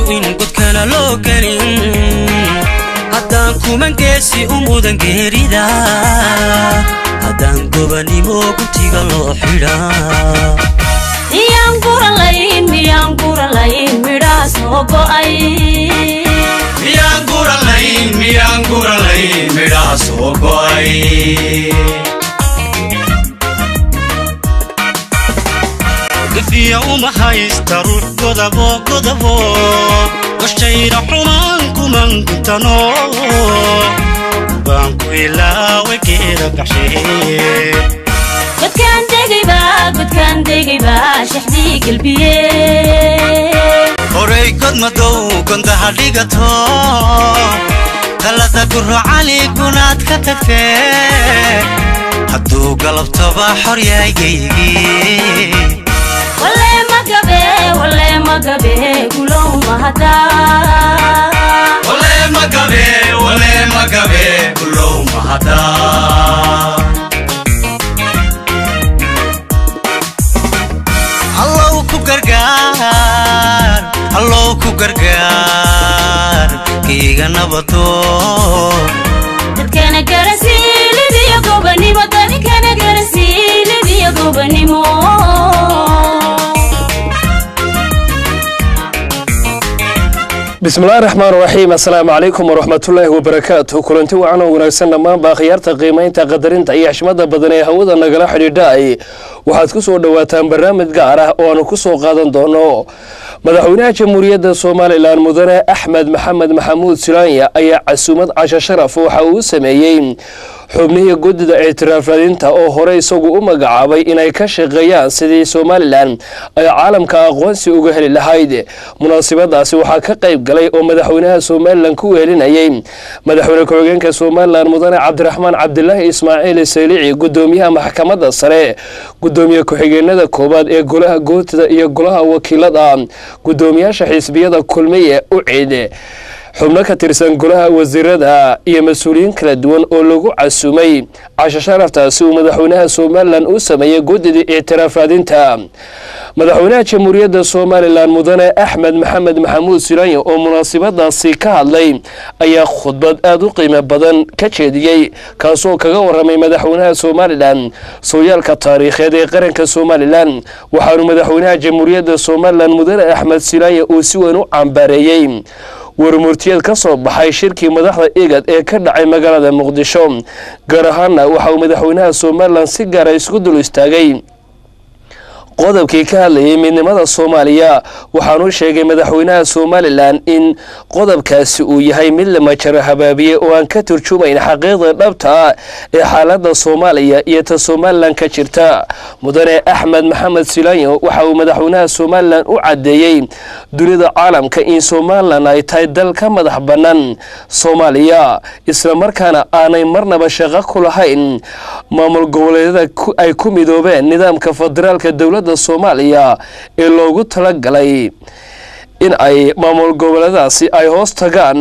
إن قد كان لو كريم هدان كومن جيسي أمودن جيريدا هدان قبني مو كنتي قلو حيدا ميانقور اللين ميراس هوكو أي ميانقور اللين ميراس هوكو أي قفيا وما هايسترو قدبو والشير حمانكو من كنتنو بانكو إلا وكيدا كحشي قد كان دقيبا شحدي قلبي هوري قد مدو كنت حريقتو خلتا قرر عليك وناد كتكتي حدو قلب طبا حريا يجيجي والله ما قبي كلهم هدا والله ما قبي كلهم هدا الله ku gargaar kiiga nabato dadkana garasiiliyo gobanimo dadkana garasiiliyo gobanimo بسم الله الرحمن الرحيم السلام عليكم ورحمة الله وبركاته كلنتي وعنا ونكسنا ما باخيارتا قيمينتا قدرينتا iyo xishmada badan ee hawada nagala xidhiidhay waxaad ku soo dhawaataan barnaamij gaar ah oo aan ku soo qaadan doono madaxweynaha jamhuuriyadda Soomaaliland mudane Axmed Maxamed Maxamuud Siraanya ayaa casuumad casho sharaf waxa uu sameeyay xubnihii guddida ictiraafadinta oo hore isagu u magacaabay inay ka shaqeeyaan sidii Soomaaliland ay caalamka aqoonsi uga heli lahayd munaasabadaasi waxa ka qayb galay oo madaxweynaha Soomaaliland ku weelinayay madaxweyne ku-xigeenka Soomaaliland mudane Cabdiraxmaan Cabdullaahi Ismaaciil Saylici gudoomiyaha maxkamadda sare gudoomiyaha ku-xigeenada koobaad ee golaha guurtida iyo golaha wakiilada gudoomiyaasha xisbiyada kulmiye u ciide xubno ka tirsan golaha wasiirada iyo mas'uuliyiin kala duwan oo lagu casuumay casho sharaftaasi uu madaxweynaha Soomaaliland u sameeyay guddida ictiraafadinta madaxweynaha jamhuuriyadda Soomaaliland mudane Axmed Maxamed Maxamuud Siraanya oo munaasabadaasi ka hadlay ayaa khudbad aad u qiimo badan ka jeediyay kaasoo kaga waramay madaxweynaha Soomaaliland sooyaalka taariikheed ee qaranka Soomaaliland waxaanu madaxweynaha jamhuuriyadda Soomaaliland mudane Axmed Siraanya uu si weyn u cambareeyay warmurtiyeed ka soo baxay shirkii madaxda IGAD ee ka dhacay magaalada Muqdisho gaar ahaan waxa uu madaxweynaha Soomaaliland si gaar ah isku dul istaagay qodobkii ka hadlayay midnimada Soomaaliya waxaanu sheegay madaxweynaha Soomaaliland in qodobkaasi uu yahay mid la majaro habaabiye oo aan ka turjumayn xaqiiqda dhabta ah ee xaaladda Soomaaliya iyo ta Soomaaliland ka jirta mudane Axmed Maxamed Siraanya waxa uu madaxweynaha Soomaaliland u cadeeyay dunida caalamka in Soomaaliland ay tahay dal ka madax banaan Soomaaliya isla markaana aanay marnaba shaqo ku lahayn maamul goboleedyada ay ku midoobeen nidaamka federaalka dawladda Soomaaliya ee loogu talagalay in ay maamul goboleedaasi ay hoos tagaan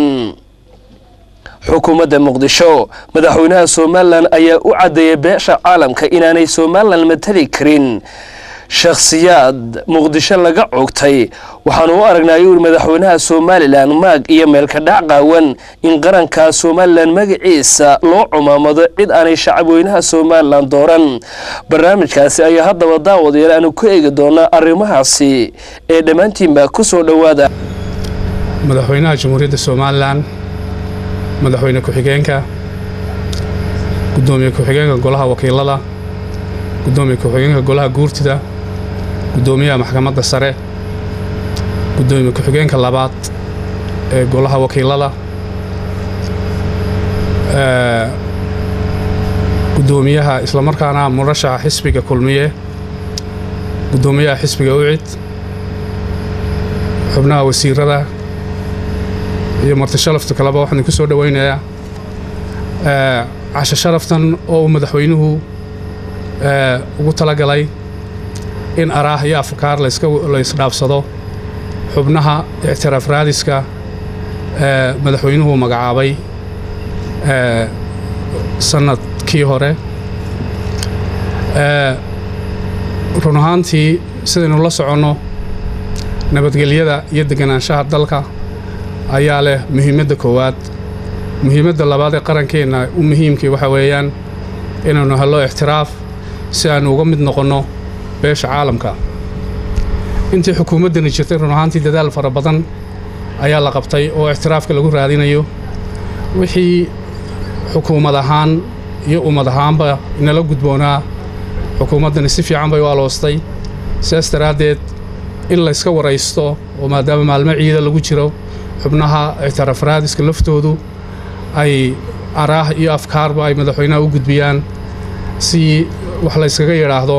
xukuumadda Muqdisho madaxweynaha Soomaaliland ayaa u cadeeyay beesha caalamka inaanay Soomaaliland matali karin shakhsiyaad Muqdisho laga cogtay waxaan u aragnay madaxweynaha Soomaaliland maag iyo meel ka dhac qaawan in qaranka Soomaaliland magaciisa loo cumaamado cid aanay shacabweynaha Soomaaliland dooran barnaamijkaasi ayaa hadaba daawadayal aanu ku eegi doonaa arrimahaasi ee dhamaantiinba ku soo dhawaada madaxweynaha jamhuuriyadda Soomaaliland madaxweyne ku-xigeenka gudoomiyaha ku-xigeenka golaha wakiilada gudoomiyaha ku-xigeenka golaha guurtida gudoomiyaha maxkamadda sare gudoomiyaha ku-xigeenka labaad ee golaha wakiilada gudoomiyaha isla markaana murashaxa xisbiga kulmiye gudoomiyaha xisbiga ucid xubnaha wasiirada iyo marti sharafta kaleba waxaan ku soo dhaweynayaa casho sharaftan oo madaxweynuhu ugu talagalay in araah iyo afkaar la isdhaafsado xubnaha ictiraaf raadiska madaxweynuhu magacaabay sanadkii hore run ahaantii sidaynu la soconno nabadgelyada iyo deganaanshaha dalka ayaa leh muhiimadda koowaad muhiimadda labaad ee qarankeena u muhiimkii waxa weeyaan inaanu hello ixtiraaf si aanu uga mid noqonno beesha caalamka intii xukuumaddani jirtay run ahaantii dadaal fara badan ayaa la qabtay oo ixtiraafka lagu raadinayo wixii xukuumad ahaan iyo ummad ahaanba inala gudboonaa xukuumaddani si fiican bay u aloostay sidaas daraaddeed in la iska waraysto oo maadaama maalmo ciida lagu jiro xubnaha ictiraaf raadiska laftoodu ay araah iyo afkaarba ay madaxweynaha u gudbiyaan si wax la iskaga yidhaahdo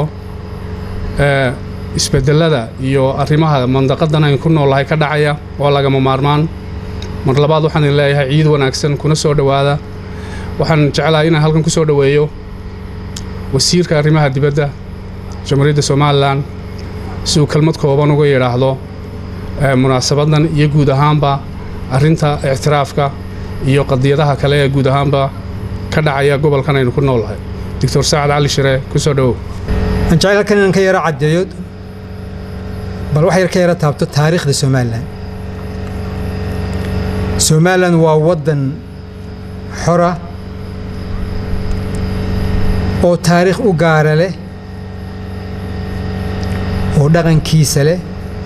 isbedelada iyo arrimaha mandaqadan aynu ku noolahay ka dhacaya oo lagama maarmaan mar labaad waxaan idin leeyahay ciid wanaagsan kuna soo dhowaada waxaan jeclahay inaan halkan ku soo dhoweeyo wasiirka arrimaha dibadda jamhuuriyadda Soomaaliland si uu kelmad kooban uga yidhaahdo munaasabadan iyo guud ahaanba arrinta ictiraafka iyo qadiyadaha kale ee guud ahaanba ka dhacaya gobolkan aynu ku noolahay Dr. Saad Ali Shire ku soo dhow aan jecel kan inaan ka yara cadeeyo bal wax yar ka yara taabto taariikhda Soomaaliland waa wadan xora oo taariikh u gaar leh oo dhaqankiisa leh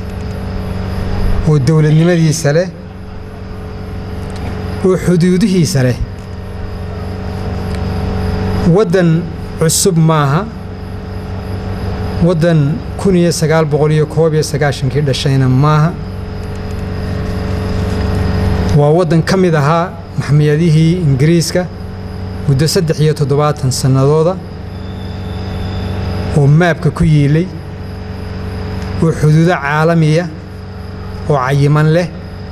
oo dawladnimadiisa leh oo xuduudihiisa leh wadan cusub maaha wadan 1991 dhashayna maaha waa wadan ka mid ahaa maxkamiyadihii Ingiriiska muddo 73 sanadooda oo maabka ku yiilay oo xuduudo caalamiya oo cayiman leh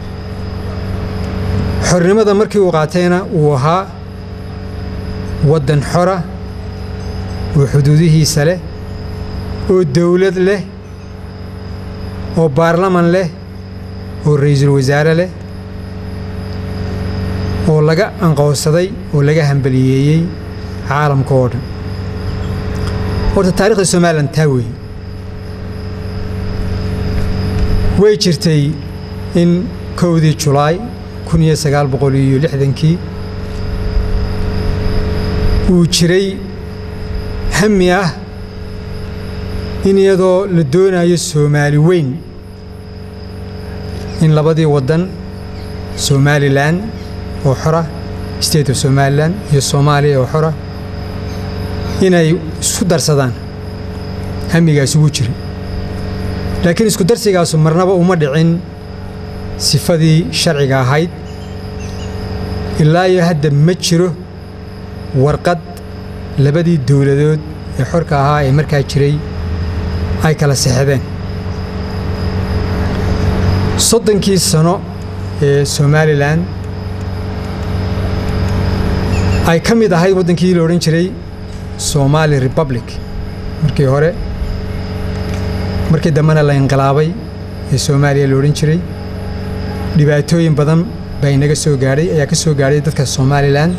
xornimada markii uu qaatayna uu ahaa wadan xora oo xuduudihiisa leh oo dawlad leh oo baarlaman leh oo ra'iisul wasaare leh oo laga anqowsaday oo laga hambaliyeeyay caalamka oo dhan horta taariikhda Soomaaliland taaway way jirtay in 1 July 1960 uu jiray hami ah in iyadoo la doonayo Soomaali weyn in labadii wadan Somaliland oo xora state of Somaliland iyo Soomaaliya oo xora inay isku darsadaan hamigaas ugu jiray laakiin isku darsigaas marnaba uma dhicin sifadii sharciga ahayd ilaa iyo hadda ma jiro warqad labadii dawladood ee xorka ahaa ee markaa jiray ay kala saxdeen 30 sano ee Somaliland ay ka mid ahayd wadankii la oran jiray Somali Republic markii hore markii dambana la inqilaabay ee Soomaaliya la oran jiray dhibaatooyin badan bay naga soo gaaray ayaa ka soo gaaray dadka Somaliland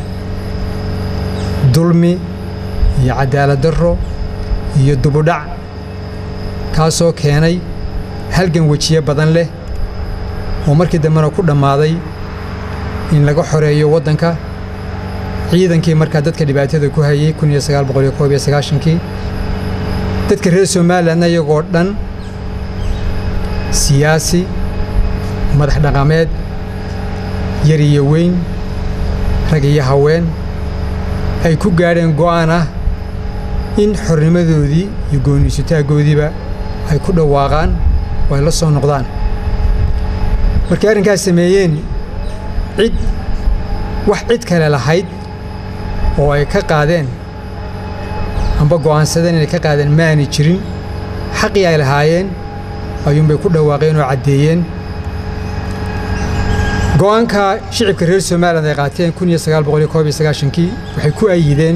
dulmi iyo cadaalad darro iyo dubudhac kaasoo keenay halgan wajiye badan leh oo markii dambana ku dhamaaday in laga xoreeyo wadanka ciidankii markaa dadka dhibaatada ku hayay 1991 dadka reer Soomaaliland ayagoo dhan siyaasi madax dhaqameed yar iyo weyn rag iyo haween ay ku gaareen go'aan ah in xornimadoodii iyo go'aansitaankoodiiba ay ku dhawaaqaan oo ay la soo noqdaan markii arrinkaas sameeyeen cid kale lahayd oo ay ka qaadeen amba go'aansadeen inay ka qaadeen maani jirin xaqii ay lahaayeen ayuun bay ku dhawaaqeen oo cadeeyeen go'aanka shicibka reer Soomaaliland ay qaateen 1991 waxay ku ayideen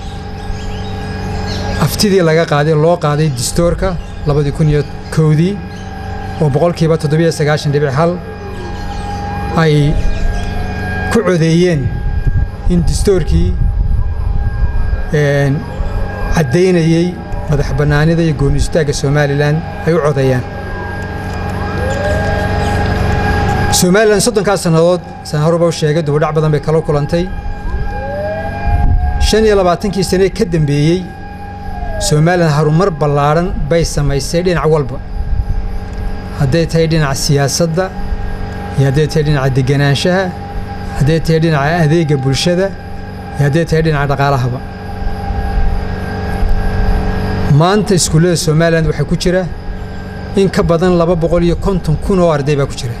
aftidii laga qaaday loo qaaday dastuurka 2001 oo boqolkiiba 97.1 ay ku codeeyeen in dastuurkii cadeynayay madax banaanida iyo go'aansitaanka Somaliland ay u codeeyaan Somaliland soddonkaas sannadood san horeba u sheegay dibadhac badan bay kala kulantay 25 sano ka dambeeyay Somaliland harumar ballaaran bay samaysay dhinac walba hadday tahay dhinaca siyaasadda iyo hadday tahay dhinaca deganaanshaha hadday tahay dhinaca adeega bulshada iyo hadday tahay dhinaca dhaqaalahaba maanta iskuullada Somaliland waxaa ku jira in ka badan 250,000 oo arday baa ku jira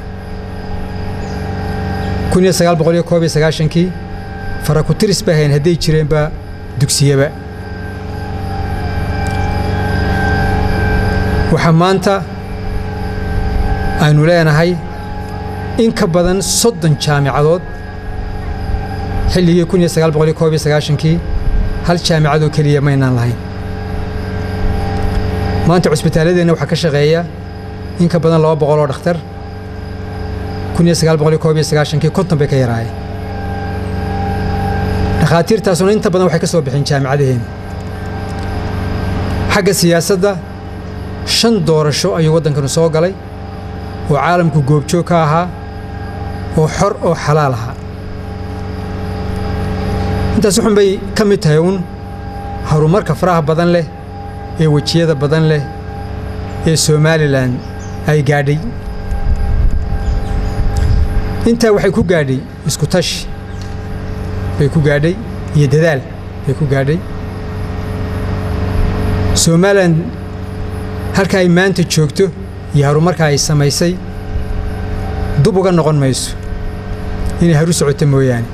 1991 fara ku tiris baa hayn hadday jireenba dugsiyaba waxaa maanta aynu leenahay in ka badan 30 jaamicadood xilligii 1991 hal jaamicad oo kaliya ma aynaan lahayn maanta cusbitaaladeenna waxaa ka shaqeeya in ka badan 200 oo dhakhtar 1991 konton bay ka yaraayeen dhakhaatiirtaasuna inta badan waxay ka soo bixin jaamicadaheen xagga siyaasadda 5 doorasho ayuu waddankanu soo galay oo caalamku goobjoog ka ahaa oo xor oo xalaal ahaa intaas wuxuun bay ka mid tahay uun horumarka faraha badan leh ee wejiyada badan leh ee Somaliland ay gaadhay inta waxay ku gaadhay isku tashi bay ku gaadhay iyo dadaal bay ku gaadhay Somaliland halka ay maanta joogto iyo horumarka ay samaysay dib uga noqon mayso inay haru socoto mooyaane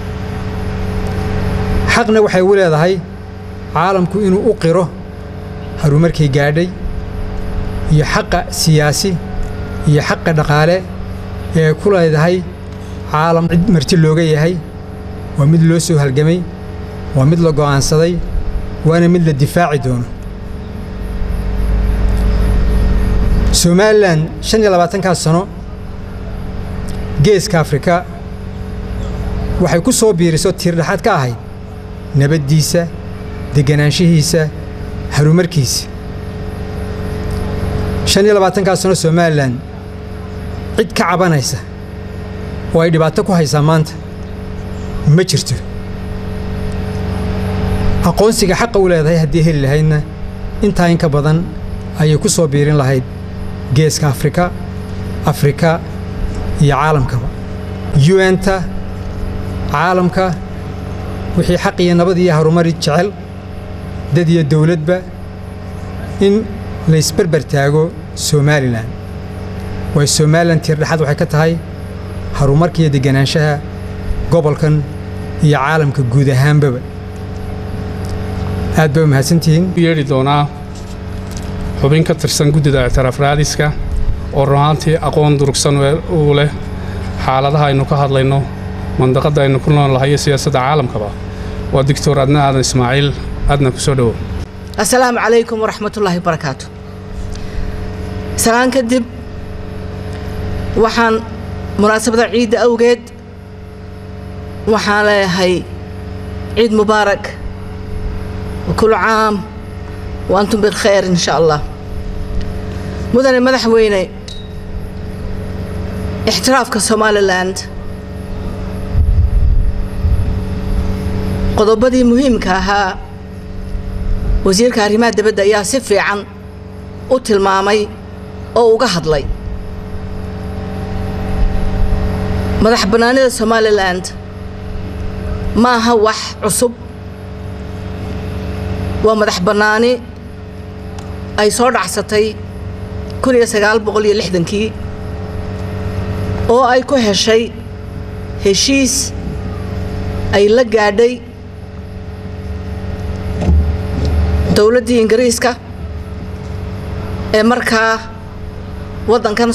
xaqna waxay u leedahay caalamku inuu u qiro horumarkii gaadhay iyo xaqa siyaasi iyo xaqa dhaqaale ee ku leedahay caalam cid marti looga yahay waa mid loo soo halgamay waa mid la go'aansaday waana mid la difaaci doono Somaliland 25 sano geeska Afrika waxay ku soo biiriso tiir dhaxad ka ahayd nabadiisa deganaanshihiisa horumarkiisa 25 sano Somaliland cid ka cabanaysa oo ay dhibaato ku haysaa maanta ma jirto aqoonsiga xaq u leedahay haddii heli lahaydna intaa in ka badan ayay ku soo biirin lahayd geeska Afrika iyo caalamkaba UN-ta caalamka wixii xaq iyo nabad iyo horumar jecel dad iyo dawladba in la isbarbar taago Somaliland way Somaliland tiir dhaxad waxay ka tahay horumarka iyo deganaanshaha gobolkan iyo caalamka guud ahaanba aad bay mahadsantihiin yeeri doonaa xubin ka tirsan guddida ictiraaf raadiska oo runaantii aqoon durugsan u leh xaaladaha aynu ka hadlayno mandaqada aynu ku noolahay siyaasadda caalamkaba waa Dr. Adna Aadan Ismaaciil adna ku soo dhawo Assalaamu calaykum wa rahmatullaahi wa barakaatuh salaan kadib waxaan munaasabada ciid awgeed waxaan leeyahay ciid mubaarak wa kullu caam wa antum bil khayr insha Allah mudane madaxweyne ixtiraafka Somaliland qodobadii muhiimka ahaa wasiirka arrimaha dibadda ayaa si fiican u tilmaamay oo uga hadlay madax bannaanida Somaliland ma aha wax cusub waa madax bannaani ay soo dhacsatay 1960kii oo ay ku heshay heshiis ay la gaadhay dawladdii Ingiriiska ee markaa waddankan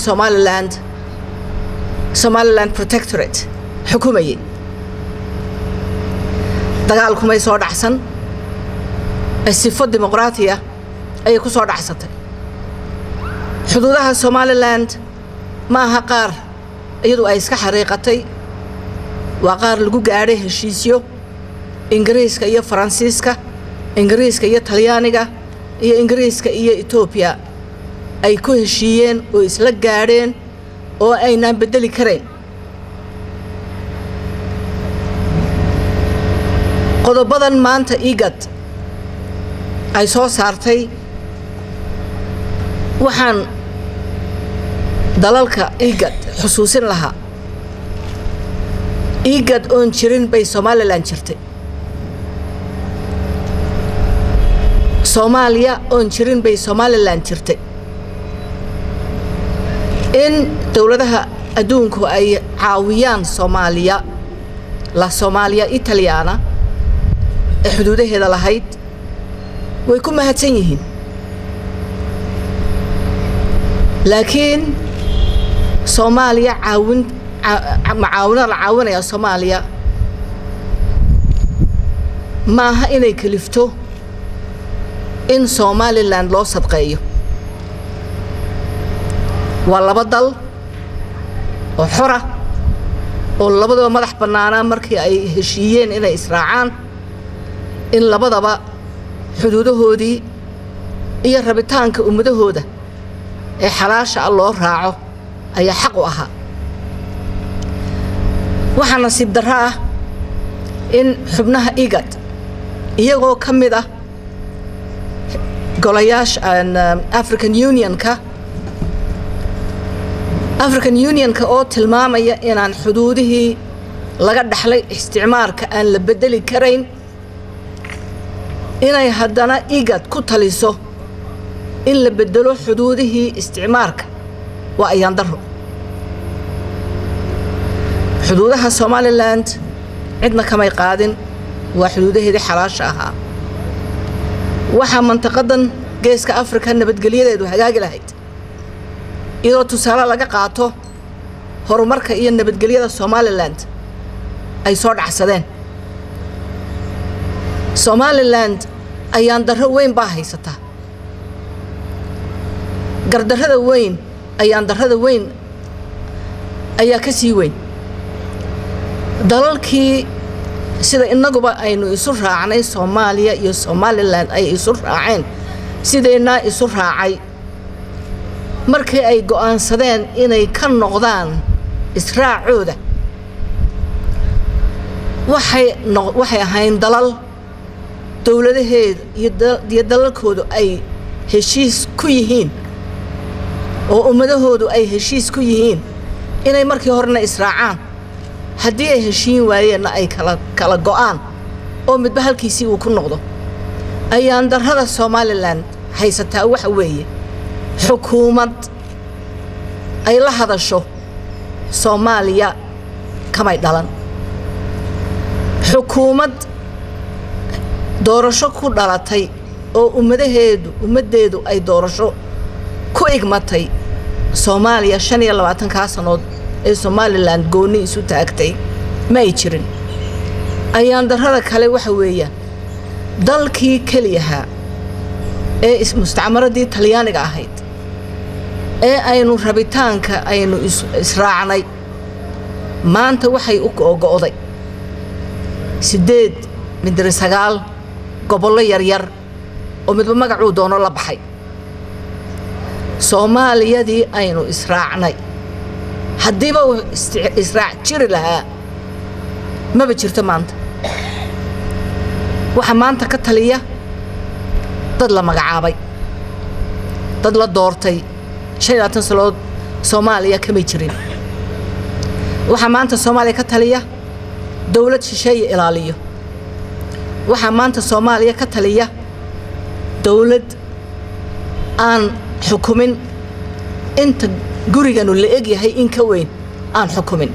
Somaliland Protectorate xukumayay dagaalkumay soo dhacsan sifo dimuqraatiya ayay ku soo dhacsatay xuduudaha Somaliland ma aha qaar iyadu ay iska xariiqatay waa qaar lagu gaadhay heshiisyo Ingiriiska iyo Faransiiska Ingiriiska iyo Talyaaniga iyo Ingiriiska iyo Ethiopia ay ku heshiiyeen oo isla gaadheen oo aynaan bedeli karayn qodobadan maanta IGAD ay soo saartay waxaan dalalka IGAD xusuusin lahaa IGAD oon jirin bay Somaliland jirtay Soomaaliya oon jirin bay Somaliland jirtay in dawladaha adduunku ay caawiyaan Soomaaliya la Soomaaliya Italiana ee xuduudaheeda lahayd way ku mahadsan yihiin laakiin Soomaaliya macaawina la caawinaya Soomaaliya maaha inay kalifto in Somaliland loo sadqeeyo waa laba dal oo xora oo labadaba madax bannaana markii ay heshiiyeen inay israacaan in labadaba xuduudahoodii iyo rabitaanka ummadahooda ee xalaasha loo raaco ayaa xaq u ahaa waxaa nasiib darro ah in xubnaha IGAD iyagoo ka mid ah golayaasha African Unionka oo tilmaamaya inaan xuduudihii laga dhaxlay isticmaalka aan la bedeli karayn inay haddana IGAD ku taliso in la bedelo xuduudihii isticmaalka waa ayaan darro xuduudaha Somaliland cidna kamay qaadin waa xuduudaheedii xalaasha ahaa waxa mantaqadan geeska Afrika nabadgelyadeedu hagaagi lahayd iyadoo tusaale laga qaato horumarka iyo nabadgelyada Somaliland ay soo dhacsadeen Somaliland ayaan darro weyn baa haysata gardarrada weyn ayaan darrada weyn ayaa ka sii weyn dalalkii sida inaguba aynu isu raacnay Soomaaliya iyo Somaliland ay isu raaceen sideena isu raacay markii ay go'aansadeen inay ka noqdaan israacooda waxay ahayn dalal dawladaheed iyo dalalkoodu ay heshiis ku yihiin oo ummadahoodu ay heshiis ku yihiin inay markii horena israacaan haddii ay heshiin waayeenna ay kala go'aan oo midba halkiisii uu ku noqdo ayaan darrada Somaliland haysataa waxa weeye xukuumad ay la hadasho Soomaaliya kamay dhalan xukuumad doorasho ku dhalatay oo ummadeedu ay doorasho ku igmatay Soomaaliya 25 sanood ee Somaliland gooni isu taagtay ma ay jirin ayaan darrada kale waxa weeyaan dalkii kaliyaha ee mustacmaradii Talyaaniga ahayd ee aynu rabitaanka aynu israacnay maanta waxay u go'day 8 gobollo yaryar oo midba magacuu doono la baxay Soomaaliyadii aynu israacnay haddiiba israac jiri lahaa maba jirto maanta waxa maanta ka taliya dad la magacaabay dad la doortay 25 sanadood Soomaaliya kama jirin waxa maanta Soomaaliya ka taliya dawlad shisheeye ilaaliyo waxa maanta Soomaaliya ka taliya dawlad aan xukumin inta guriganu la eg yahay in ka weyn aan xukumin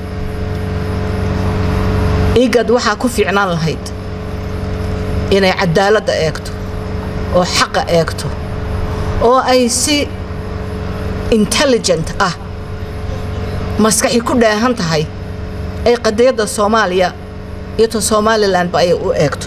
IGAD waxa ku fiicnaan lahayd inay cadaaladda eegto oo xaqa eegto oo ay si intelligent ah maskaxi ku dheehan tahay ay qadiyadda Soomaaliya iyo Somaliland ba ay u eegto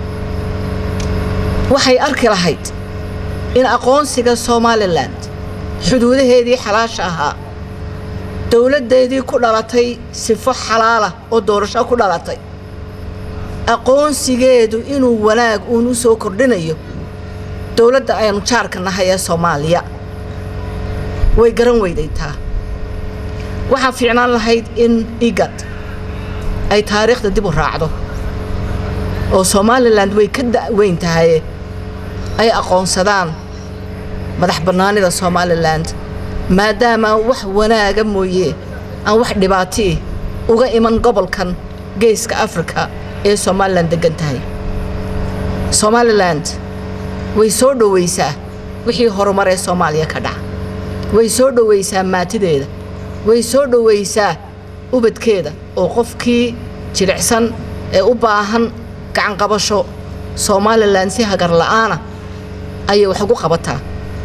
waxay arki lahayd in aqoonsiga Somaliland xuduudaheedii xalaasha ahaa dawladeedii ku dhalatay sifo xalaala oo doorasho ku dhalatay aqoonsigeedu inuu wanaag uu soo kordhinayo dawladda aynu jaarka nahay ee Soomaaliya way garan weydaytaa waxaa fiicnaan lahayd in IGAD ay taariikhda dib u raacdo oo Somaliland way ka da'weyn tahay ay aqoonsadaan madax bannaanida Somaliland maadaama wax wanaaga mooyee aan wax dhibaato uga iman gobolkan geeska Afrika ee Somaliland degan tahay Somaliland way soo dhawaysaa wixii horumar ee Soomaaliya ka dhaca way soo dhawaysaa maatideeda way soo dhawaysaa ubadkeeda oo qofkii jilicsan ee u baahan gacan qabasho Somaliland si hagar la'aana ay wax ugu qabataa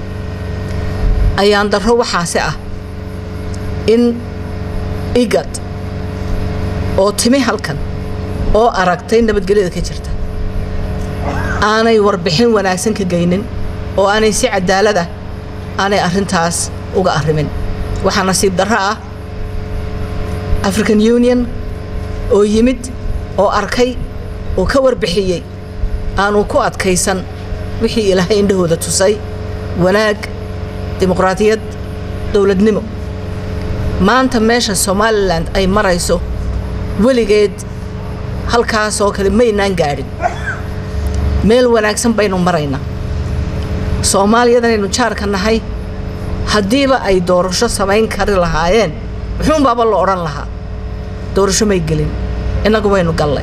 ayaan daro waxaasi ah in IGAD oo timi halkan oo aragtay nabadgelyada ka jirta aanay warbixin wanaagsan ka geynin oo aanay si cadaalad ah aanay arrintaas uga arrimin waxa nasiib darro ah African Union oo yimid oo arkay oo ka warbixiyay aanu ku adkaysan wixii Ilaahay indhahooda tusay wanaag dimuqraadiyad dawladnimo maanta meesha Somaliland ay marayso weligeed halkaas oo kale maynaan gaadhin meel wanaagsan baynu maraynaa Soomaaliyadan aynu jaarka nahay haddiiba ay doorasho samayn kari lahaayeen wuxuun baaba la odhan lahaa doorasho may gelin inagu waynu gallay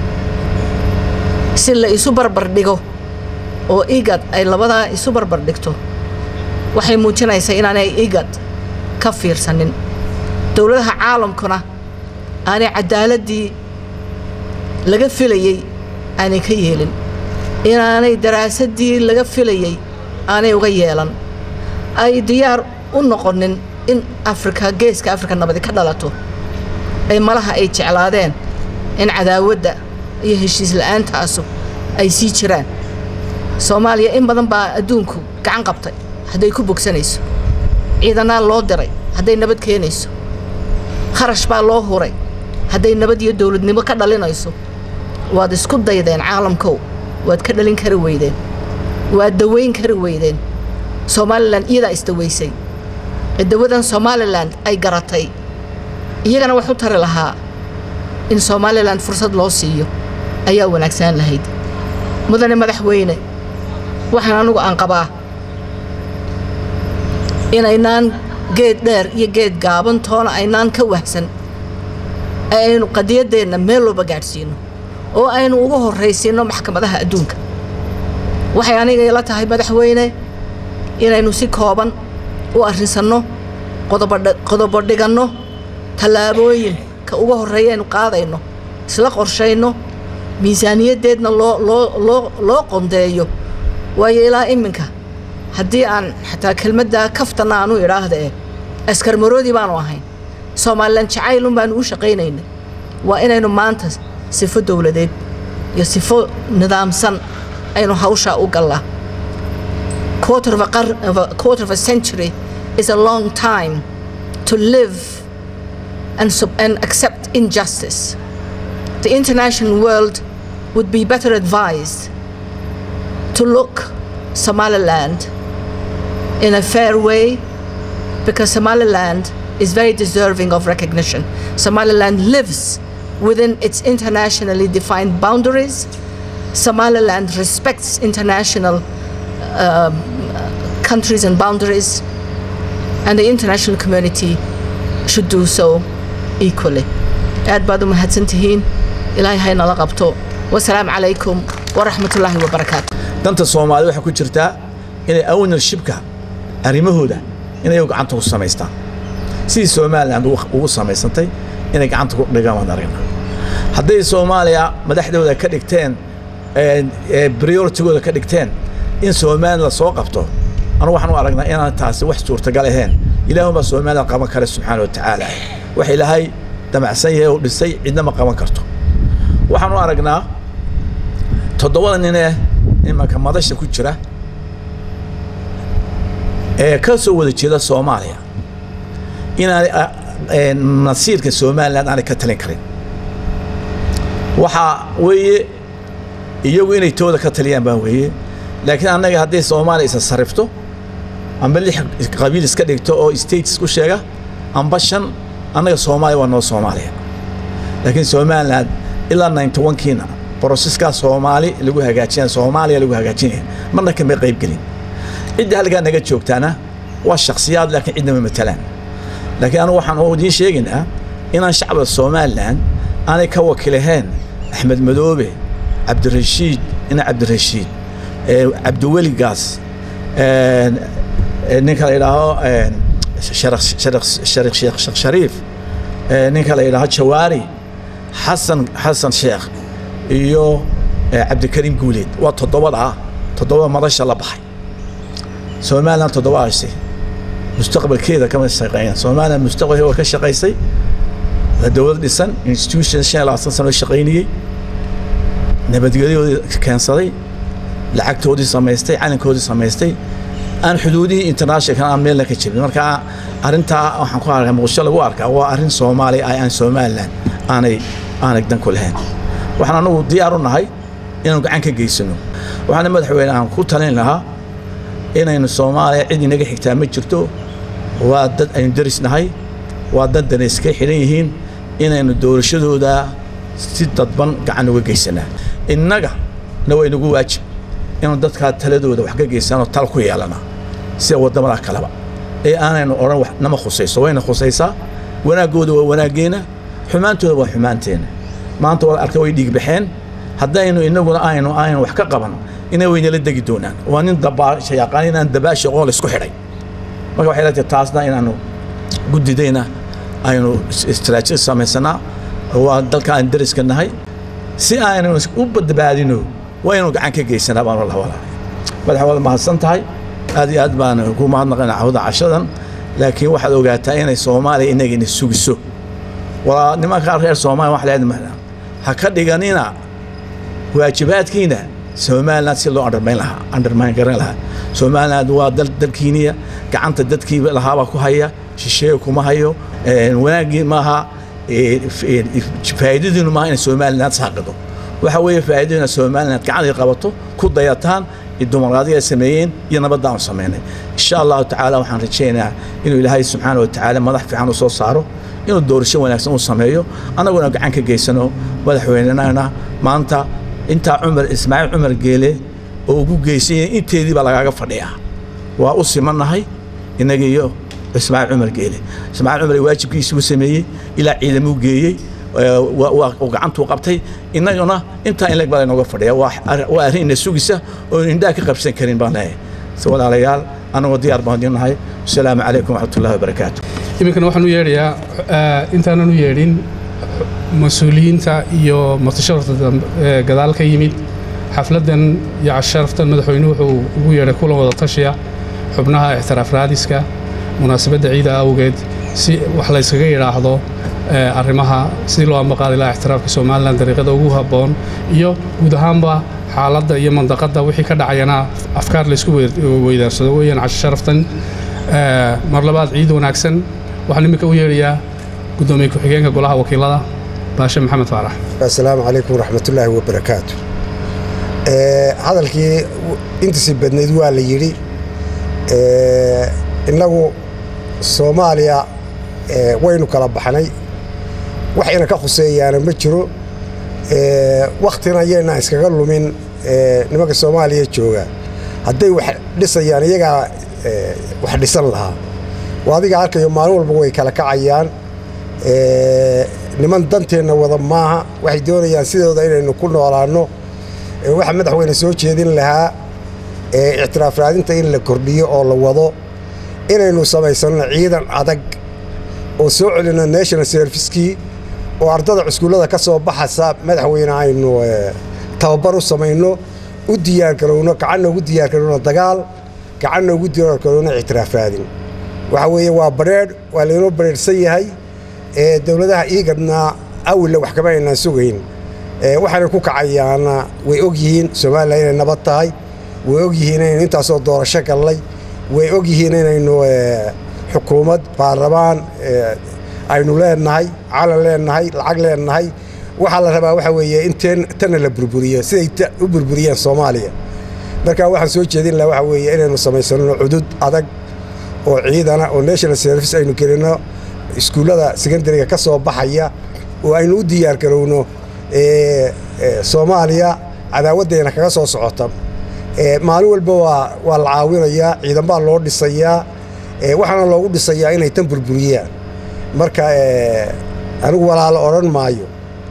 si la isu barbar dhigo oo IGAD ay labadaa isu barbar dhigto waxay muujinaysaa inaanay IGAD ka fiirsanin dawladaha caalamkuna aanay cadaaladii laga filayay aanay ka yeelin inaanay daraasadii laga filayay aanay uga yeelan ay diyaar u noqonin in Afrika geeska Afrika nabadi ka dhalato ay malaha ay jeclaadeen in cadaawadda iyo heshiis la'aantaasu ay sii jiraan Soomaaliya in badan baa adduunku gacan qabtay haday ku bogsanayso ciidanaa loo diray haday nabad keenayso kharash baa loo huray haday nabad iyo dawladnimo ka dhalinayso waad isku daydeen caalamkow waad ka dhalin kari weydeen waad daweyn kari weydeen Somaliland iyada istaweysay dawadan Somaliland ay garatay iyagana wax u tari lahaa in Somaliland fursad loo siiyo ayaa wanaagsan lahayd mudane madaxweyne waxaan anigu aan qabaa inaynaan geed dheer iyo geed gaaban toona aynaan ka wahsan aynu qadiyadeena meel loo gaarsiino oo aynu ugu horeysiino maxkamadaha adduunka waxay aniga ila tahay madaxweyne inaynu si kooban u arrinsanno qodobo dhigano talaabooyin ka ugu horeeyaynu qaadayno isla qorshayno miisaaniyadeedna loo qondeeyo waayo ilaa iminka haddii aan xataa kelmadda kaftana aanu idhaahde askar maroodi baanu ahayn Somaliland jacaylun baanu u shaqaynaynay waa inaynu maanta sifo dawladeed iyo sifo nidaamsan aynu hawsha u gallaa quarter of a century is a long time to live and accept injustice. The international world would be better advised to look Somaliland in a fair way because Somaliland is very deserving of recognition. Somaliland lives within its internationally defined boundaries. Somaliland respects international countries and boundaries, and the international community should do so equally. aad baad u mahadsantihiin ilaahay hayna la qabto wassalaamu calaykum waraxmatullaahi wabarakaatu danta Soomaaliya waxa ku jirta inay ownershipka arrimahooda inay gacanta ku samaystaan si Soomaaliland ugu samaysantay inay gacanta ku dhigaan aragna hadday Soomaaliya madaxdooda ka dhigteen priority-gooda ka dhigteen in Soomaaliland la soo qabto anu waxaan u aragnaa inaan taasi wax suurtagal ahayn ilaahay ma Soomaaliland qaban kara subxaanahu wa ta'aala wax ilaahay damacsan yahay oo dhisay cidna ma qaban karto waxaan u aragnaa todobada nin ee imanka madasha ku jira ee ka soo wada jeeda Soomaaliya inaan nasiirka Soomaaliland aan ka talin karin waxa weeye iyagu inay tooda ka taliyaan baa weeye laakiin annaga haddii Soomaaliya isa sarifto amba lix qabiil iska dhigto oo states ku sheega amba shan annaga Soomaaliya waa noo Soomaaliya laakiin Somaliland ilaa 91 kiina boroseska Soomaali lagu hagaajiyay Soomaaliya lagu hagaajiyay marna kama qayb galin cid halka naga joogtana waa shakhsiyaad laakiin cidna ma matalaan laakiin anu waxaan oo diin sheegaynaa inaan shacabka Somaliland aanay ka wakiilahayn Axmed Madoobe Cabdirashiid Cabdiweli Gaas ninka la yiraahdo Sheekh Shariif ninka la yiraahdo Jawaari Xasan Sheekh iyo Cabdikariim Guuleed waa toddoba madasha la baxay Somaliland toddobaasi mustaqbalkeeda kama shaqeeyaan Somaliland mustaqbalkeeda ka shaqeysay dawlad dhisan institution shan sano shaqeynayay nabadgelyo keensaday lacagtoodii samaystay calankoodii samaystay aan xuduudii international aan meel ka jibin marka arinta waxaan ku arkaa muqdisho lagu arkaa waa arin Soomaali ay aan Somaliland aanay dan ku lahayn waxaan anagu diyaar u nahay inaan gacan ka geysano waxaan madaxweyne aan ku talin lahaa inaynu Soomaaliya cid inaga xigtaa ma jirto waa dad aynu darisnahay waa dad dariska xiran yihiin inaynu doorashadooda si dadban gacan uga geysanaa innaga way nagu waajib inuu dadka taladooda wax ka geysano tal ku yeelana si wadamada kaleba ee aanaynu oran wax nama khusayso wayna khusaysaa wanaagooda waa wanaageena xumaantooda waa xumaanteena maanta wada arka way dhiig baxeen haddaynu inaguna aynu wax ka qaban inay weynala degi doonaan waa nin dabaasha yaqaan inaan dabaasha qool isku xidhay marka waxay leedahay taasna inaanu gudidayna aynu istiraatiiji samaysana waa dalka aan dariska nahay si aynu u badbaadino waynu gacan ka geysanaa baan la walaal madaxweyne mahadsan tahay aad baan ku mahadnaqaynaa cawda cashadan laakiin waxaad ogaataa inay Soomaaliya inagina sugiso waa nimanka reer Soomaaliya wax leedahay ha ka dhiganina waajibaadkiina Somaliland si loo undermine garan lahaa Somaliland waa dalkiiniya gacanta dadkiiba lahaaba ku haya shisheeye kuma hayo wanaagii maaha faa'iidaduna maaha in Somaliland saaqado waxa weeye faa'iidada Somaliland gacan qabato ku dayataan dimuqraadiyada sameeyeen iyo nabadda aan sameeynay insha Allah taala waxaan rajaynayaa inuu Ilaahay subhanahu wa taala madax fiican u soo saaro inuu doorasho wanaagsan u sameeyo anaguna gacan ka geysano madaxweynena maanta inta Ismaaciil Cumar Geele oo ugu geysay inteedii ba lagaga fadhiyaa waa u simanahay inagiyo Ismaaciil Cumar Geele Ismaaciil Cumar waajibkiisa uu sameeyay ilaa ciidamo geeyay waa gacantu qabtay inaguna inta in lag baa nooga fadhiya waa arrin sugisa oo indhaa ka qabsan karin baan leeyahay walaalayaal anagu diyaar baan dinahay assalaamu calaykum wa rahmatullahi wa barakaatuh iminkan waxaan u yeedhayaa intaanan u yeedhin mas'uuliyiinta iyo mutasharrifta gadaal ka yimid xafladan iyo casharaftan madaxweynuhu wuxuu ugu yeedhay kulan wada tashiya xubnaha ixtiraaf raadiska munaasabadda ciida awgeed si wax la iskaga yiraahdo arrimaha si loo amaqaadi lahaa ixtiraafka Somaliland dariiqada ugu habboon iyo guud ahaanba xaaladda iyo mandaqada wixii ka dhacayana afkaar la isku weydaarsado weeyaan casharaftan mar labaad ciid wanaagsan waxaan imika u yeedhayaa gudoomiye ku-xigeenka golaha wakiilada baashe maxamed faarax assalaamu calaykum waraxmatullaahi wabarakaatu hadalkii intiisii badnayd waa la yidhi innagu Soomaaliya waynu kala baxnay waxayna ka khuseeyaana ma jiro waqtina ayayna iskaga lumin nimanka Soomaaliya jooga hadday wax dhisayaan iyaga wax dhisan lahaa waadiga arkayo maalin walba way kala kacayaan niman danteena wada maaha waxay doonayaan sidooda inaynu ku noolaano waxa madaxweyne soo jeedin lahaa ictiraaf raadinta in la kordhiyo oo la wado inaynu samaysano ciidan adag oo soo celino national service-kii oo ardada iskuulada ka soo baxaysa madaxweyne aynu tababar u samayno u diyaar garowno gacan ugu diyaar garowno dagaal gacan ugu diyaar garowno ictiraaf raadin waxa weeye waa bareed waa leeno bareedsan yahay dawladaha iigadna awilla wax kama aynan sugayn waxaana ku kacayaana way og yihiin Soomaaliya inay nabad tahay way og yihiin in intaasoo doorasho galay way og yihiin inaynu xukuumad baarlamaan aynu leenahay calan leenahay lacag leenahay waxa la rabaa waxa weeye inteen tan la burburiyo siday u burburiyeen Soomaaliya marka waxaan soo jeedin lahaa waxa weeye inaynu samaysano cudud adag oo ciidana oo national service aynu gelino iskuullada secondary-ga ka soo baxaya oo aynu u diyaar garowno Soomaaliya cadaawaddeena kaga soo socota maalin walba waa la caawinayaa ciidan baa loo dhisayaa waxaana loogu dhisayaa inay tan burburiyaan marka anigu walaalo odhan maayo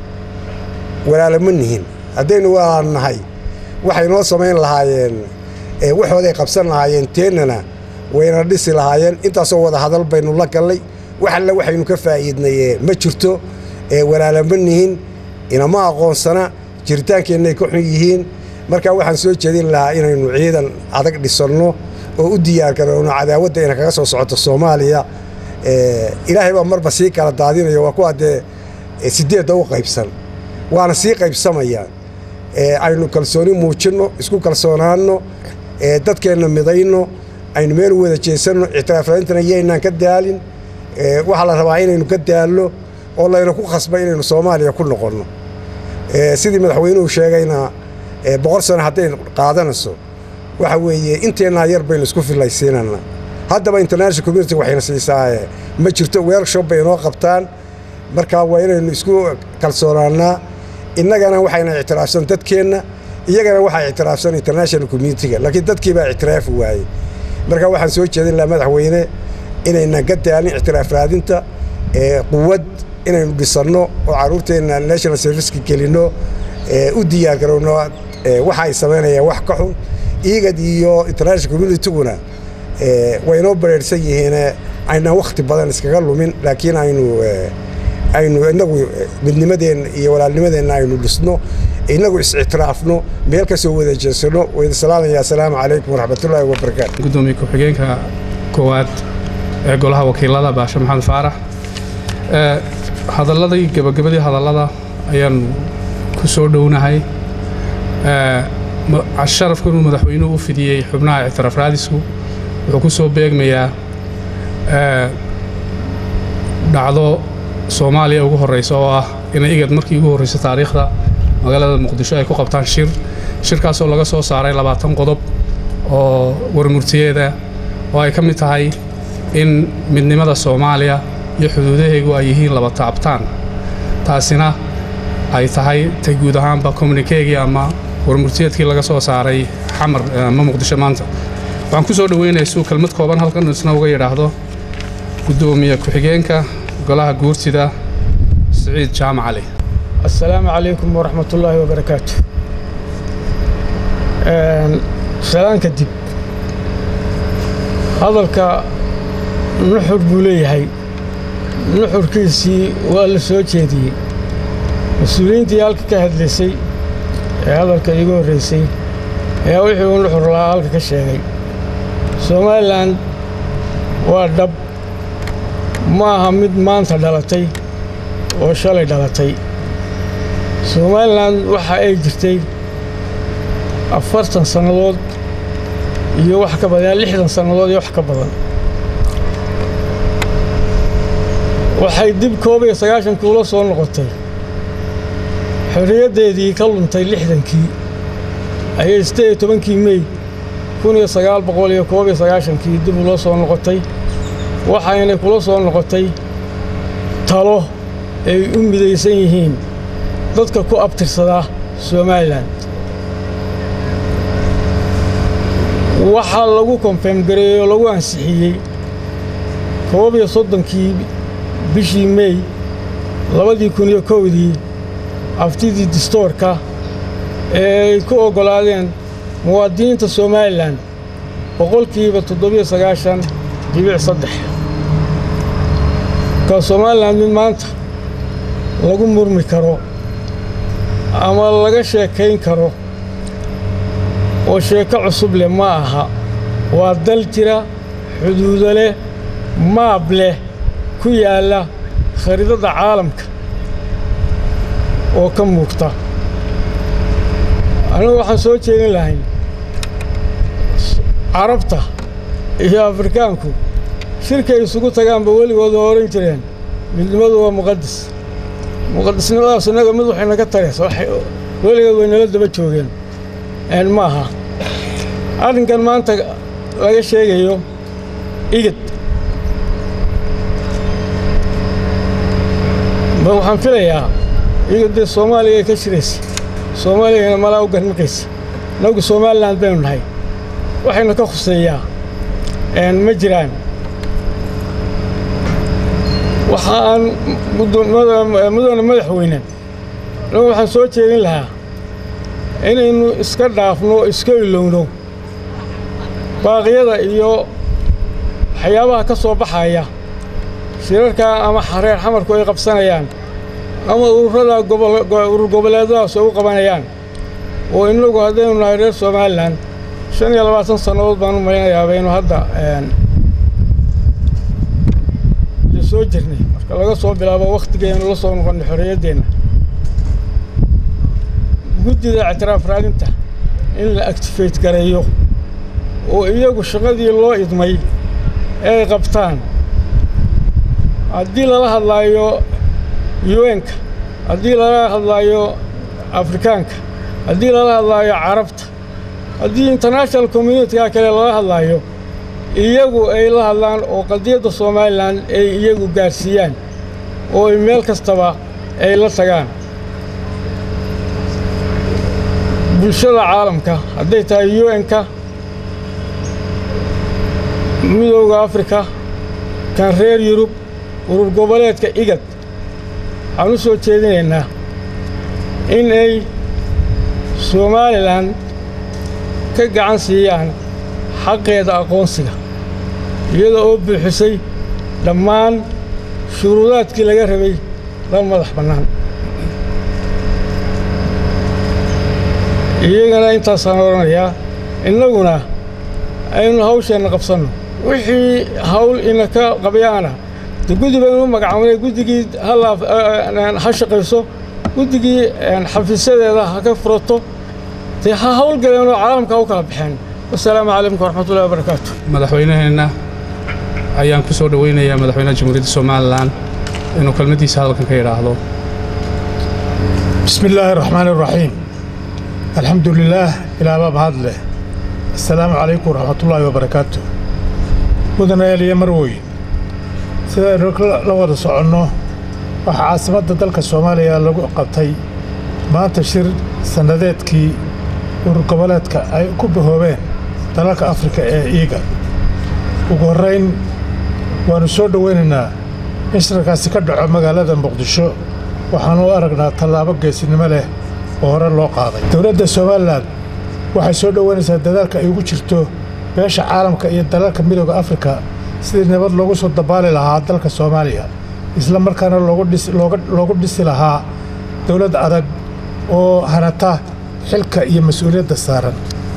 walaalo ma nihin haddaynu walaalo nahay waxay noo samayn lahaayeen waxooday qabsan lahaayeen teennana wayna dhisi lahaayeen intaasoo wada hadal baynu la gallay wax alle waxaynu ka faa'iidnay ma jirto walaalo ma nihin inama aqoonsana jiritaankeenay ka xun yihiin marka waxaan soo jeedin lahaa inaynu ciidan adag dhisanno oo u diyaar garowno cadaawadda ina kaga soo socoto Soomaaliya ilaahay baa marba sii kala daadinayo waa kuwa dee 8 u qaybsan waana sii qaybsamayaan aynu kalsooni muujinno isku kalsoonaanno dadkeena midayno aynu meel wada jeesano ictiraafayntana yeynaan ka daalin waxa la rabaa inaynu ka daalno oo layna ku khasbay inaynu Soomaaliya ku noqonno sidii madaxweynuhu sheegayna 100 sano hadday qaadanayso waxa weeye inteena yar baynu isku filaysiinana haddaba international community waxayna siisaa ma jirto workshop bay noo qabtaan marka waa inaynu isku kalsoonaanaa innagana waxayna ictiraafsan dadkeena iyagana waxa ictiraafsan international community-ga laakiin dadkii baa ictiraaf waayay marka waxaan soo jeedin lahaa madaxweyne inayna ka daalin ictiraaf raadinta quwad inaynu dhisanno oo caruurteena national service-ka gelino u diyaar garowno waxa ay sameynayaan wax ka xun iyagad iyo international community-guna waynoo bareersan yihiin ayna waqti badan iskaga lumin laakiin aynu inagu midnimadeen iyo walaalnimadeenna aynu dhisno inagu is-ictiraafno meel ka soo wada jeesano wada salaamaya assalaamu calaykum waraxmatullaahi wabarakaatu gudoomiye ku-xigeenka koowaad ee golaha wakiilada Baasha Maxamed Faarax hadalladii gabagabadii hadallada ayaan ku soo dhownahay sharafku inuu madaxweynuhu u fidiyey xubnaha ictiraaf raadisku wuxuu ku soo beegmayaa dhacdo Soomaaliya ugu horeysa oo ah inay igad markii ugu horeysay taariikhda magaalada Muqdisho ay ku qabtaan shirkaas oo laga soo saaray 20 qodob oo warmurtiyeeda oo ay ka mid tahay in midnimada Soomaaliya iyo xuduudaheegu ay yihiin laba taabtaan taasina ay tahay guud ahaanba communique-gii ama warmurtiyeedkii laga soo saaray xamar ama Muqdisho maanta waxaan ku soo dhaweynayaa kelmad kooban halkan isna uga yiraahdo gudoomiye ku-xigeenka golaha guurtida Saciid Jaamac Ali السلام عليكم ورحمة الله وبركاته سلام كدب هذا نحر بوليهي نحر كيسي ولا سوتشيدي مسؤولين ديالك كهد لسي هذا يقول رئيسي يا وحي ونحر لالك كشيء سومالان ودب ما همد ما انت دلتي وشالي دلتي Soomaaliland waxa ay jirtay 40 sanadood iyo wax ka badan 60 sanadood iyo wax ka badan waxay dib 19 kuula soo noqotay xorriyadeedii ka luntay 60kii ayay 18kii May 1999kii dib loo soo noqotay waxayna kula soo noqotay talo ay u midaysan yihiin dadka ku abtirsada Soomaaliland waxa lagu confirm gareeyo lagu ansixiyay 19 bishii May 2001 aftidii dastuurka ee ku ogolaadeen muwaadiniinta Soomaaliland 97.3 ka Soomaaliland maanta lagu murmi karo ama laga sheekayn karo oo sheeko cusub leh ma aha waa dal jira xuduud leh maab leh ku yaala khariidada caalamka oo ka muuqata anigu waxaan soo jeedin lahayn Carabta iyo Afrikaanku shirkay isugu tagaanba weligood oran jireen midnimadu waa muqaddas muqaddasnimadaas inaga mid waxay naga tarayso weligood way nala daba joogeen maaha arrinkan maanta laga sheegayo igad waxaan filayaa iyadoo Soomaaliya ka shiraysa Soomaaliya ma la u garnaqaysa nagu Soomaaliland baynu nahay waxayna ka khuseeyaa ma jiraan waxaan mudane madaxweyne waxaan soo jeedin lahaa inaynu iska dhaafno iska ilowno baaqyada iyo waxyaabaha ka soo baxaya shirarka ama xareer xamarku ay qabsanayaan ama ururada goboleedaas ay u qabanayaan oo inagu haddaynu nahay reer Somaliland 25 sannadood baan u maleynayaa baynu hadda soo jirnay marka laga soo bilaabo waqtigeenu la soo noqon xorriyadeena guddida ictiraaf raadinta in la activate gareeyo oo iyagu shaqadii loo idmay ay qabtaan haddii lala hadlaayo UN-ka haddii lala hadlaayo Afrikaanka haddii lala hadlaayo Carabta haddii international community-ga kale lala hadlaayo iyagu ay la hadlaan oo qadiyadda Somaliland ay iyagu gaarsiiyaan oo meel kastaba ay la tagaan bulshada caalamka hadday tahay UN-ka midowga Afrika kan reer Yurub urur goboleedka IGAD waxaan u soo jeedinaynaa in ay Somaliland ka gacan siiyaan xaqeeda aqoonsiga iyada oo buuxisay dhammaan shuruudaadkii laga rabay dal madax bannaan iyagana intaasaan oranayaa innaguna aynu hawsheenna qabsanno wixii hawl ina ka qabayaana guddi baynu u magacaabnay guddigii ha shaqayso guddigii xafiisyadeeda ha ka furato dee ha hawlgaleenoo caalamka u kala baxeen والسلام عليكم ورحمة الله وبركاته madaxweynaheena ayaan ku soo dhaweynayaa madaxweynaha jamhuuriyadda Somaliland inuu kalmadiisa halkan ka yiraahdo بسم الله الرحمن الرحيم الحمد لله إلى باب هذا السلام عليكم ورحمة الله وبركاته مدن يلي مروي سيرك لوضع صعنه وحاسمة دلك الصومالية لقو قبطي ما تشير سنداتك ورقبالاتك أي كبهوبين دلك أفريقيا إيجا وقرين ونسود ويننا إشركا سكدع مقالة مقدشو waxaan u aragnaa tallaabo geesinimo leh oo hore loo qaaday dawladda Soomaaliland waxay soo dhaweynaysaa dadaalka ay ugu jirto beesha caalamka iyo dalalka midowga Afrika sidii nabad loogu soo dabaali lahaa dalka Soomaaliya isla markaana loogu dhisi lahaa dawlad adag oo hanata xilka iyo mas'uuliyadda saaran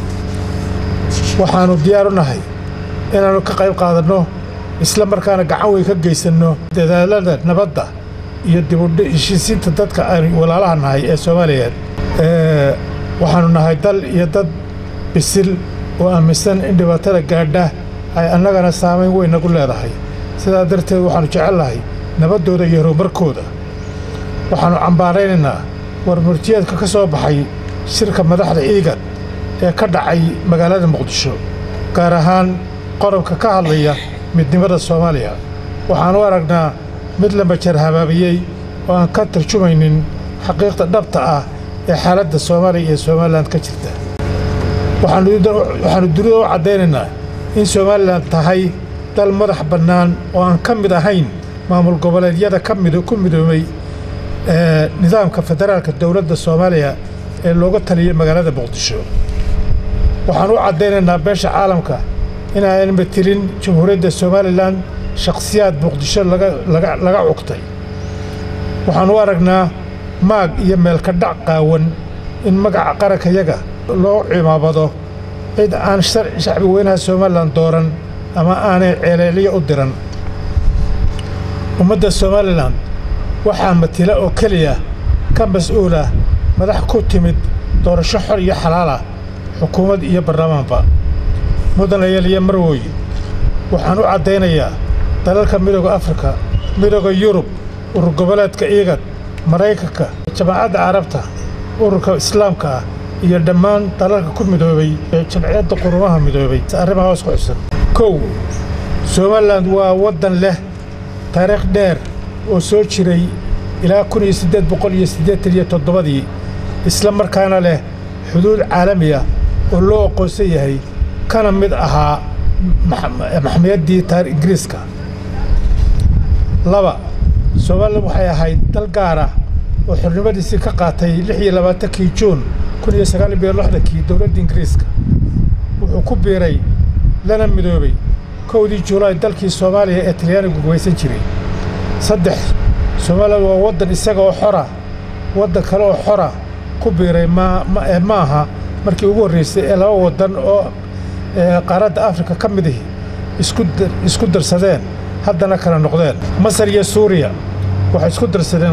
waxaanu diyaar u nahay inaanu ka qayb qaadano isla markaana gacan weyn ka geysano dadaalada nabadda iyo dib u heshiisiinta dadka aan walaalaha nahay ee Soomaaliyeed waxaanu nahay dal iyo dad bisil oo aaminsan in dhibaatada gaadha ay annagana saameyn weyn nagu leedahay sidaa darteed waxaanu jecelahay nabadooda iyo horumarkooda waxaanu cambaaraynaynaa warmurtiyeedka ka soo baxay shirka madaxda IGAD ee ka dhacay magaalada Muqdisho gaar ahaan qodobka ka hadlaya midnimada Soomaaliya waxaanu aragnaa mid la majar habaabiyey oo aan ka tarjumaynin xaqiiqda dhabta ah ee xaaladda Soomaaliya iyo Somaliland ka jirta waxaanu dunida u caddaynaynaa in Somaliland tahay dal madax bannaan oo aan ka mid ahayn maamul goboleedyada ku midoobay nidaamka federaalka dowladda Soomaaliya ee looga taliyay magaalada Muqdisho waxaan u caddaynaynaa beesha caalamka in aan metelin jamhuuriyadda Somaliland shakhsiyaad Muqdisho laga cugtay waxaan u aragnaa maag iyo meel ka dhac qaawan in magaca qarankayaga loo cimaamado cid aan shacbi weynaha Somaliland dooran ama aanay ceeleeliyo u diran ummadda Somaliland waxaa matila oo keliya ka mas'uula madax ku timid doorasho xor iyo xalaal ah xukuumad iyo baarlamaanba mudanayaal iyo marwooy waxaan u caddaynayaa dalalka midowga Afrika midowga Yurub urur goboleedka IGAD Mareykanka Jamacadda Carabta ururka Islaamka ah iyo dhammaan dalalka ku midoobay ee Jamciyadda Quruumaha Midoobay arrimaha hoos ku cusub kow Somaliland waa wadan leh taariikh dheer oo soo jiray ilaa 1887 isla markaana leh xuduud caalami ah oo loo aqoonsan yahay kana mid ahaa maxmiyadii ingiriiska. 2 Soomaaliland waxay ahayd dal gaar ah oo xornimadiisii ka qaatay 26 Juun 1960 dowladda Ingiriiska. wuxuu ku biiray lana midoobay 1 Juulaay dalkii Soomaaliya ee Talyaanigu gumaysan jiray. 3 Soomaaliland waa waddan isaga oo xora waddan kale oo xora ku biiray maaha markii ugu horreysay ee 2 waddan oo qaaradda Afrika ka mid ah isku darsadeen haddana kala noqdeen. Masar iyo Suuriya waxay isku darsadeen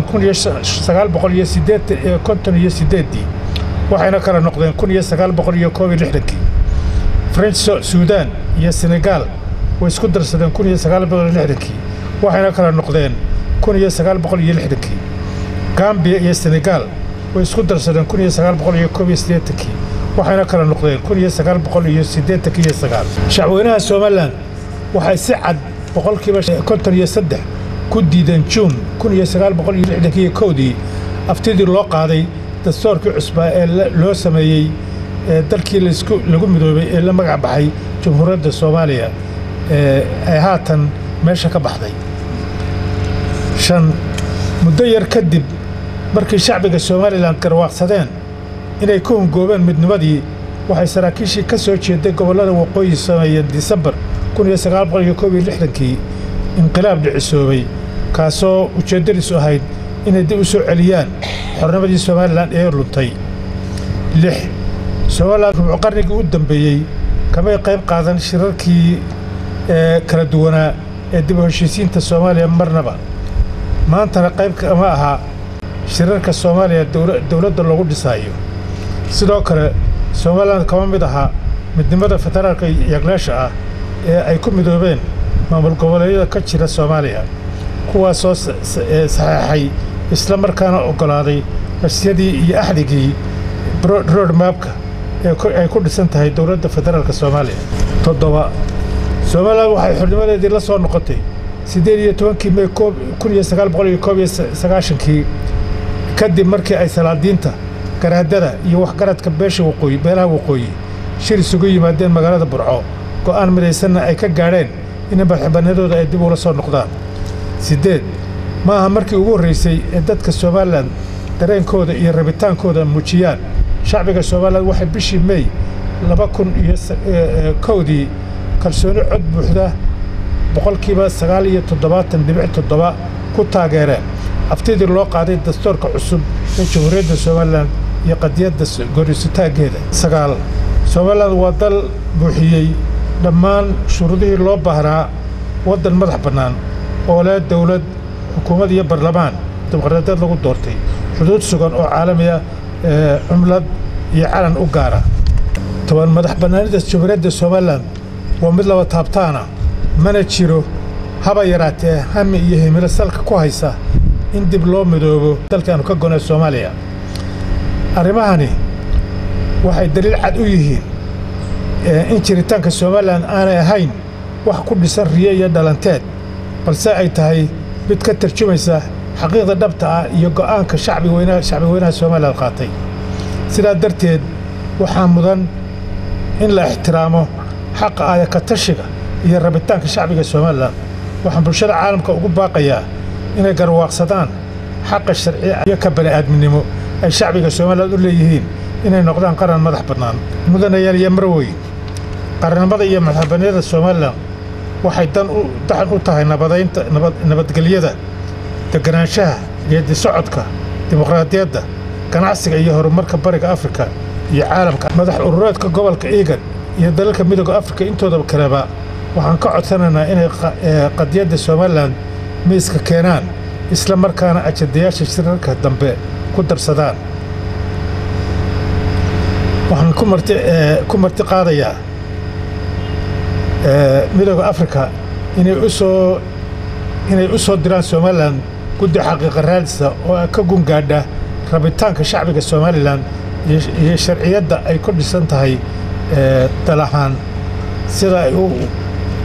1958 waxayna kala noqdeen 1961. French Sudan iyo Senegal way isku darsadeen 1960 waxayna kala noqdeen 1960. Gambia iyo Senegal way isku darsadeen 1981 waxayna kala noqdeen 1989. Shacweynaha Soomaaliland waxay si cad boqolkiiba 53 ku diideen Juun 1961 aftidii loo qaaday dastuurkii cusbaa ee loo sameeyay dalkii lagu midoobay ee la magac baxay Jamhuuriyadda Soomaaliya ee haatan meesha ka baxday. 5 muddo yar kadib markii shacbiga Soomaaliland garwaaqsadeen inay ku hungoobeen midnimadii waxay saraakiishii ka soo jeeday gobollada waqooyi sameeyeen Disembar 1961 inqilaab dhicisoobay kaasoo ujeedadiisu ahayd inay dib u soo celiyaan xornimadii Soomaaliland ee luntay. 6 Soomaaliland rubuc qarnigii u dambeeyey kamay qayb qaadan shirarkii kala duwanaa ee dib u heshiisiinta Soomaaliya marnaba. maantana qayb kama aha shirarka Soomaaliya dowladda lagu dhisayo. sidoo kale Soomaaliland kama mid aha midnimada federaalka yagleesha ah ee ay ku midoobeen maamul goboleedyada ka jira Soomaaliya kuwaasoo saxeexay isla markaana ogolaaday heshiisyadii iyo axdigii road mapka ay ku dhisan tahay dowladda federaalka Soomaaliya. 7 Soomaaliland waxay xornimadeedii la soo noqotay 18 May 1991 kadib markii ay salaadiinta garaadada iyo waxgaradka beelaha waqooyi shir isugu yimaadeen magaalada Burco go'aan midaysanna ay ka gaadheen in madaxbannaanidooda ay dib ula soo noqdaan. 8 maaha markii ugu horreysay ee dadka Soomaaliland dareenkooda iyo rabitaankooda muujiyaan. shacbiga Soomaaliland waxay bishii May 2001 kalsooni cod buuxda 97.7% ku taageereen aftidii loo qaaday dastuurka cusub ee Jamhuuriyadda Soomaaliland iyo qadiyadda go'aansataageeda. 9 Soomaaliland waa dal buuxiyey dhammaan shuruudihii loo baahnaa waddan madax bannaan oo leh dowlad xukuumad iyo baarlamaan dimuqraadiyad lagu doortay xuduud sugan oo caalami ah cumlad iyo calan u gaara. 10 madax bannaanida Jamhuuriyadda Soomaaliland waa mid laba taabtaana mana jiro haba yaraatee hami iyo himilo salka ku haysa in dib loo midoobo dalkaanu ka go'nay Soomaaliya. arrimahani waxay daliil cad u yihiin in jiritaanka Soomaaliland aanay ahayn wax ku dhisan riyo iyo dhalanteed balse ay tahay mid ka tarjumaysa xaqiiqda dhabta ah iyo go'aanka shacbi weynaha Soomaaliland qaatay. sidaa darteed waxaa mudan in la ixtiraamo xaqa ka tashiga iyo rabitaanka shacbiga Soomaaliland. waxaan bulshada caalamka ugu baaqayaa inay garwaaqsadaan xaqa sharci iyo ka bani'aadminimo ay shacbiga Soomaaliland u leeyihiin inay noqdaan qaran madax bannaan. mudanayaal iyo marweyn qarannimada iyo madaxbannaanida Soomaaliland waxay daxal u tahay nabadgelyada deganaanshaha geedi socodka dimuqraadiyadda ganacsiga iyo horumarka bariga Afrika iyo caalamka. madax urureedka gobolka IGAD iyo dalalka midowga Afrika intooda kaleba waxaan ka codsanaynaa inay qadiyadda Soomaaliland miiska keenaan isla markaana ajadayaasha shirarka dambe ku darsadaan. waxaan ku marti qaadayaa midowga Afrika inay u soo diraan Soomaaliland guddi xaqiiqa raadisa oo ka gungaadha rabitaanka shacbiga Soomaaliland iyo sharciyadda ay ku dhisan tahay dal ahaan sida ay u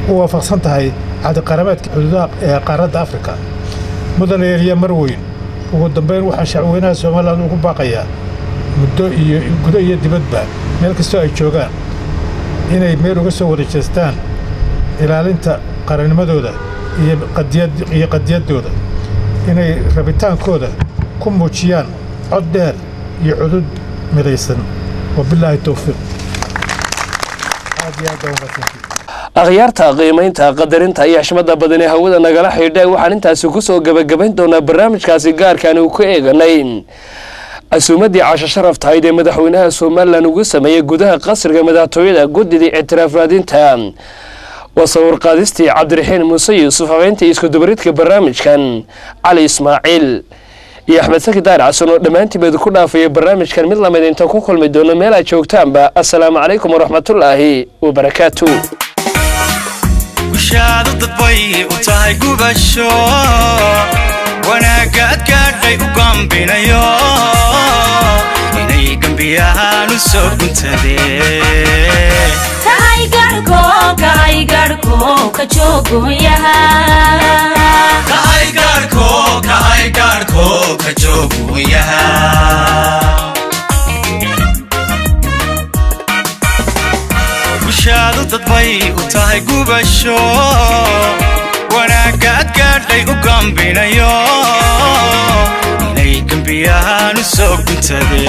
waafaqsan tahay cadi qarameedka xuduudaha qaaradda Afrika. mudanayaal iyo marweyn ugu dambeyn waxaan shacweynaha Soomaaliland ugu baaqayaa muddo iyo gudo iyo dibadba meel kasta ay joogaan inay meel uga soo wareejeestaan ilaalinta qarannimadooda iyo qadiyadooda inay rabitaankooda ku muujiyaan cod dheer iyo cudud midaysan wabillahi tawfiiq akhyaarta qiimaynta qadarinta iyo xishmada badan ee hawada nagala xidhay waxaan intaas ku soo gabagabayn doonaa barnaamijkaasi gaarkan uu ku eeganay asuumadii casho sharaf tahayd ee madaxweynaha Soomaaliland ugu sameeyay gudaha qasriga madaxtooyada guddiga ictiraaf raadinta وصور قادستي عبد الرحيم موسى يوسف وانتي اسكو دبريتك برنامج كان علي اسماعيل يا احمد سكي دار عسنو دمانتي بدكونا في برنامج كان مثل ما انت كل مدونه ميلا جوجتان با السلام عليكم ورحمه الله وبركاته وشاد الضبي وتاي قبشو وانا قاعد وقام بينيو اني قنبيها نسو كنت كاي غاركو كجوغو ياها كاي غاركو كجوغو ياها وشادو تطبي وتاي قبشو وانا قاعد وقام بينيو إليكم بيها نسوق انتبه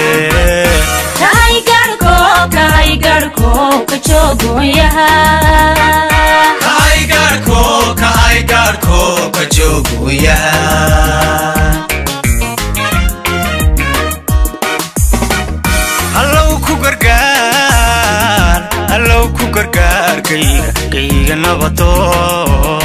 كاي غاركو كجوغو ياها كاي غاركو كجوغو ياها هلو كو غرغار كيغا نبطو